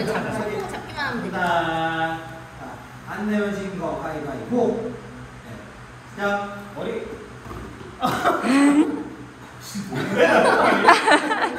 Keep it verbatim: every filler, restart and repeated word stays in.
손목 잡기만 하면 되겠다. 자, 안 내면 진 거 가위바위보. 네. 자, 머리. 뭐야?